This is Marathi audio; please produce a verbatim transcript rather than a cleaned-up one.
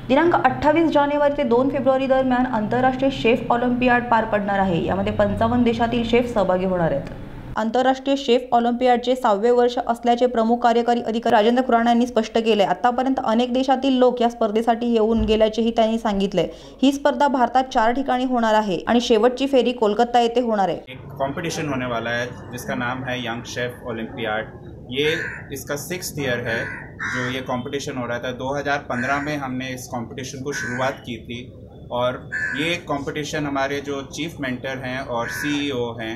दिनांक अठ्ठावीस जानेवारी ते दोन फेब्रुवारी दरम्यान आंतरराष्ट्रीय शेफ ऑलिम्पियाड पार पडणार आहे। यामध्ये पंचावन्न देशातील शेफ सहभागी होणार आहेत। आंतरराष्ट्रीय शेफ ऑलिम्पियाडचे सहावे वर्ष असल्याचे प्रमुख कार्यकारी अधिकारी राजेंद्र खुराना यांनी स्पष्ट केले। आतापर्यंत अनेक देशातील लोक या स्पर्धेसाठी येऊन गेल्याचेही त्यांनी सांगितले। ही स्पर्धा भारतात चार ठिकाणी होणार आहे आणि शेवटची फेरी कोलकाता येथे होणार आहे। एक कंपटीशन होने वाला है जिसका नाम है यंग शेफ ओलंपियाड। ये इसका सिक्स्थ ईयर है जो ये कंपटीशन हो रहा था। दो हज़ार पंद्रह में हमने इस कंपटीशन को शुरुआत की थी और ये कंपटीशन हमारे जो चीफ मेंटर हैं और सीईओ हैं